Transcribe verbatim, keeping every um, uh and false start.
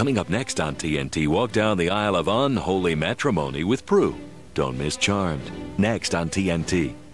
Coming up next on T N T, walk down the aisle of unholy matrimony with Prue. Don't miss Charmed. Next on T N T.